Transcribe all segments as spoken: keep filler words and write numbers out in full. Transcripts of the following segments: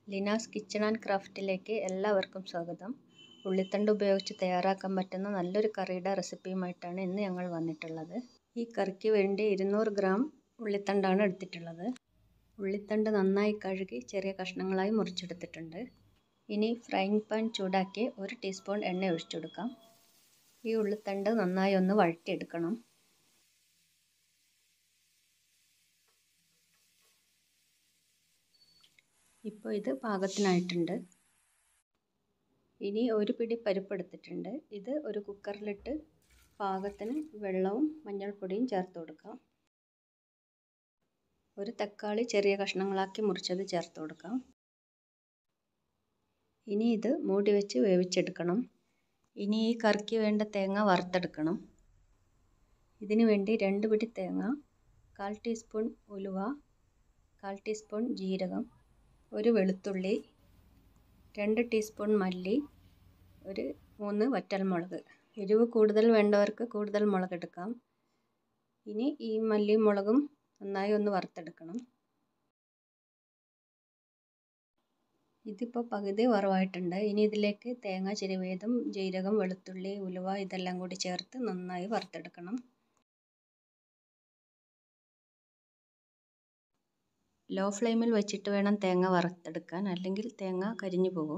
Leena's kitchen and ക്രാഫ്റ്റിലേക്ക് എല്ലാവർക്കും സ്വാഗതം. ഉള്ളിത്തണ്ട് ഉപയോഗിച്ച് തയ്യാറാക്കാൻ പറ്റുന്ന നല്ലൊരു കറിയുടെ റെസിപ്പിയുമായിട്ടാണ് ഇന്ന് ഞങ്ങൾ വന്നിട്ടുള്ളത്. ഈ കറിക്ക് വേണ്ടി ഇരുന്നൂറ് ഗ്രാം ഉള്ളിത്തണ്ടാണ് എടുത്തിട്ടുള്ളത്. ഉള്ളിത്തണ്ട് നന്നായി കഴുകി ചെറിയ കഷ്ണങ്ങളായി മുറിച്ചെടുത്തിട്ടുണ്ട്. ഇനി ഫ്രൈയിങ് പാൻ ചൂടാക്കി ഒരു ടീസ്പൂൺ എണ്ണ ഒഴിച്ചെടുക്കാം. ഈ ഉള്ളിത്തണ്ട് നന്നായി ഒന്ന് വഴറ്റിയെടുക്കണം. ഇപ്പോൾ ഇത് പാകത്തിനായിട്ടുണ്ട്. ഇനി ഒരു പിടി പരിപ്പ് എടുത്തിട്ടുണ്ട്. ഇത് ഒരു കുക്കറിലിട്ട് പാകത്തിന് വെള്ളവും മഞ്ഞൾപ്പൊടിയും ചേർത്ത് കൊടുക്കാം. ഒരു തക്കാളി ചെറിയ കഷ്ണങ്ങളാക്കി മുറിച്ചത് ചേർത്ത് കൊടുക്കാം. ഇനി ഇത് മൂടി വെച്ച് വേവിച്ചെടുക്കണം. ഇനി ഈ കറിക്ക് വേണ്ട തേങ്ങ വറുത്തെടുക്കണം. ഇതിനു വേണ്ടി രണ്ട് പിടി തേങ്ങ, കാൽ ടീസ്പൂൺ ഉലുവ, കാൽ ടീസ്പൂൺ ജീരകം, ഒരു വെളുത്തുള്ളി, രണ്ട് ടീസ്പൂൺ മല്ലി, ഒരു മൂന്ന് വറ്റൽമുളക്. എരിവ് കൂടുതൽ വേണ്ടവർക്ക് കൂടുതൽ മുളക് എടുക്കാം. ഇനി ഈ മല്ലിയും മുളകും നന്നായി ഒന്ന് വറുത്തെടുക്കണം. ഇതിപ്പോൾ പകുതി വറവായിട്ടുണ്ട്. ഇനി ഇതിലേക്ക് തേങ്ങ ചിരവിയതും ജീരകം, വെളുത്തുള്ളി, ഉലുവ ഇതെല്ലാം കൂടി ചേർത്ത് നന്നായി വറുത്തെടുക്കണം. ലോ ഫ്ലെയിമിൽ വെച്ചിട്ട് വേണം തേങ്ങ വറുത്തെടുക്കാൻ, അല്ലെങ്കിൽ തേങ്ങ കരിഞ്ഞു പോകും.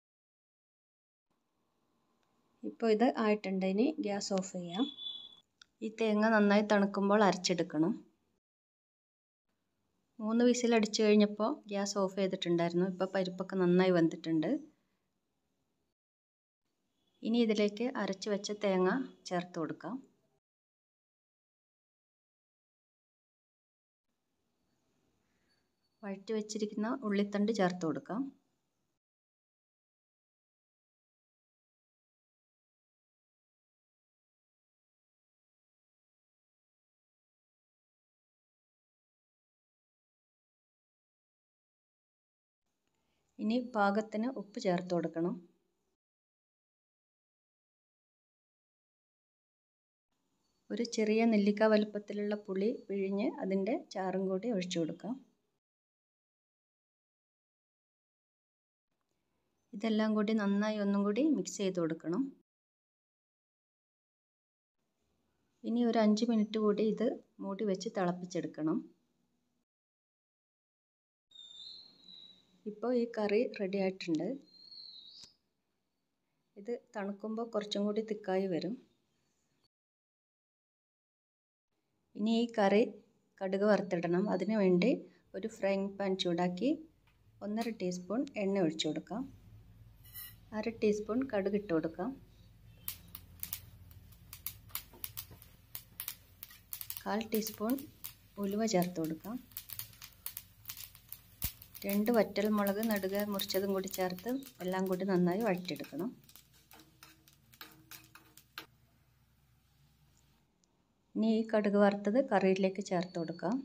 ഇപ്പോൾ ഇത് ആയിട്ടുണ്ട്. ഇനി ഗ്യാസ് ഓഫ് ചെയ്യാം. ഈ തേങ്ങ നന്നായി തണുക്കുമ്പോൾ അരച്ചെടുക്കണം. മൂന്ന് വിസിൽ അടിച്ചു കഴിഞ്ഞപ്പോൾ ഗ്യാസ് ഓഫ് ചെയ്തിട്ടുണ്ടായിരുന്നു. ഇപ്പോൾ പരിപ്പൊക്കെ നന്നായി വെന്തിട്ടുണ്ട്. ഇനി ഇതിലേക്ക് അരച്ചു വെച്ച തേങ്ങ ചേർത്ത് കൊടുക്കാം. വഴറ്റി വെച്ചിരിക്കുന്ന ഉള്ളിത്തണ്ട് ചേർത്ത് കൊടുക്കാം. ഇനി പാകത്തിന് ഉപ്പ് ചേർത്ത് കൊടുക്കണം. ഒരു ചെറിയ നെല്ലിക്ക വലുപ്പത്തിലുള്ള പുളി പിഴിഞ്ഞ് അതിൻ്റെ ചാറും കൂടി ഒഴിച്ചു കൊടുക്കാം. ഇതെല്ലാം കൂടി നന്നായി ഒന്നും കൂടി മിക്സ് ചെയ്ത് കൊടുക്കണം. ഇനി ഒരു അഞ്ച് മിനിറ്റ് കൂടി ഇത് മൂടി വെച്ച് തിളപ്പിച്ചെടുക്കണം. ഇപ്പോൾ ഈ കറി റെഡി ആയിട്ടുണ്ട്. ഇത് തണുക്കുമ്പോൾ കുറച്ചും കൂടി തിക്കായി വരും. ഇനി ഈ കറി കടുക് വറുത്തിടണം. അതിനു വേണ്ടി ഒരു ഫ്രൈയിങ് പാൻ ചൂടാക്കി ഒന്നര ടീസ്പൂൺ എണ്ണ ഒഴിച്ചു കൊടുക്കാം. അര ടീസ്പൂൺ കടുക് ഇട്ട് കൊടുക്കാം. കാൽ ടീസ്പൂൺ ഉലുവ ചേർത്ത് കൊടുക്കാം. രണ്ട് വറ്റൽമുളക് നടുക മുറിച്ചതും കൂടി ചേർത്ത് എല്ലാം കൂടി നന്നായി വഴറ്റിയെടുക്കണം. ഇനി ഈ കടുക് വറുത്തത് കറിയിലേക്ക് ചേർത്ത് കൊടുക്കാം.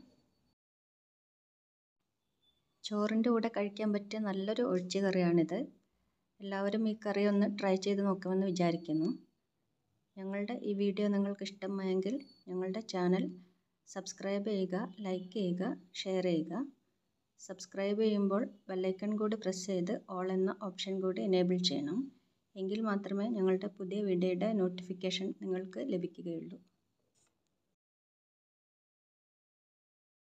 ചോറിൻ്റെ കൂടെ കഴിക്കാൻ പറ്റിയ നല്ലൊരു ഒഴിച്ചു കറിയാണിത്. എല്ലാവരും ഈ കറി ഒന്ന് ട്രൈ ചെയ്ത് നോക്കുമെന്ന് വിചാരിക്കുന്നു. ഞങ്ങളുടെ ഈ വീഡിയോ നിങ്ങൾക്ക് ഇഷ്ടമായെങ്കിൽ ഞങ്ങളുടെ ചാനൽ സബ്സ്ക്രൈബ് ചെയ്യുക, ലൈക്ക് ചെയ്യുക, ഷെയർ ചെയ്യുക. സബ്സ്ക്രൈബ് ചെയ്യുമ്പോൾ ബെല്ലൈക്കൺ കൂടി പ്രസ് ചെയ്ത് ഓൾ എന്ന ഓപ്ഷൻ കൂടി എനേബിൾ ചെയ്യണം. എങ്കിൽ മാത്രമേ ഞങ്ങളുടെ പുതിയ വീഡിയോയുടെ നോട്ടിഫിക്കേഷൻ നിങ്ങൾക്ക് ലഭിക്കുകയുള്ളൂ.